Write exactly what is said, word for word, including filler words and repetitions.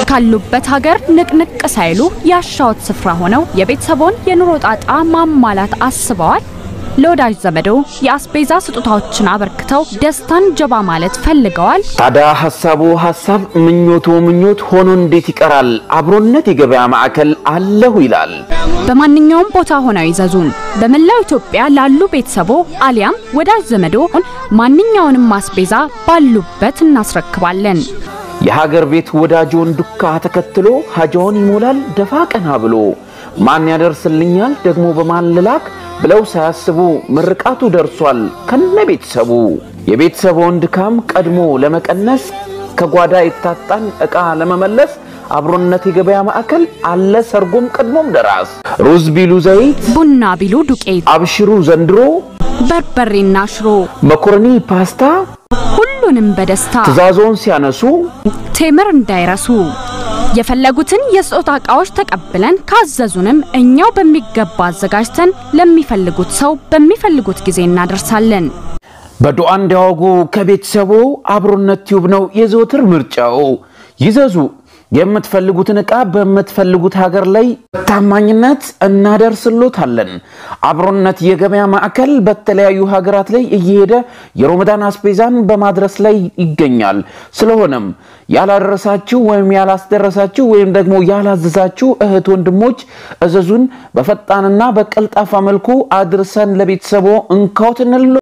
ካሉበት ሀገር ንቅንቅ ሳይሉ ያሻውት ስፍራ ሆነው የቤተሰቦን የኑሮ ጣጣ ማማላት አስበዋል። ለወዳጅ ዘመዶ የአስቤዛ ስጦታዎችን አበርክተው ደስታን ጀባ ማለት ፈልገዋል። ታዲያ ሐሳቡ ሐሳብ ምኞቱ ምኞት ሆኖ እንዴት ይቀራል? አብሮነት የገበያ ማዕከል አለሁ ይላል። በማንኛውም ቦታ ሆነው ይዘዙን። በመላው ኢትዮጵያ ላሉ ቤተሰቦ አሊያም ወዳጅ ዘመዶ ማንኛውንም አስቤዛ ባሉበት እናስረክባለን። የሀገር ቤት ወዳጆን ዱካ ተከትሎ ሀጃውን ይሞላል ደፋ ቀና ብሎ ማን ያደርስልኛል ደግሞ በማልላክ ብለው ሳያስቡ ምርቃቱ ደርሷል ከነ ቤተሰቡ። የቤተሰቡን ድካም ቀድሞ ለመቀነስ ከጓዳ ይታጣን ዕቃ ለመመለስ አብሮነት የገበያ ማዕከል አለ ሰርጎም ቀድሞም ደራስ። ሩዝ ቢሉ ዘይት ቡና ቢሉ ዱቄት አብሽሩ ዘንድሮ በርበሬና ሽሮ መኮረኒ ፓስታ ሁሉንም በደስታ ትዛዞን ሲያነሱ ቴምር እንዳይረሱ። የፈለጉትን የስጦታ ዕቃዎች ተቀብለን ካዘዙንም እኛው በሚገባ አዘጋጅተን ለሚፈልጉት ሰው በሚፈልጉት ጊዜ እናደርሳለን። በዱዓ እንዲያወጉ ከቤተሰቡ አብሮነት ቲዩብ ነው የዘወትር ምርጫው። ይዘዙ የምትፈልጉትን ዕቃ በመትፈልጉት ሀገር ላይ ታማኝነት እናደርስሎታለን። አብሮነት የገበያ ማዕከል በተለያዩ ሀገራት ላይ እየሄደ የረመዳን አስቤዛን በማድረስ ላይ ይገኛል። ስለሆነም ያላደረሳችሁ ወይም ያላስደረሳችሁ ወይም ደግሞ ያላዘዛችሁ እህት ወንድሞች እዘዙን። በፈጣንና በቀልጣፋ መልኩ አድርሰን ለቤተሰቦ እንካውት እንል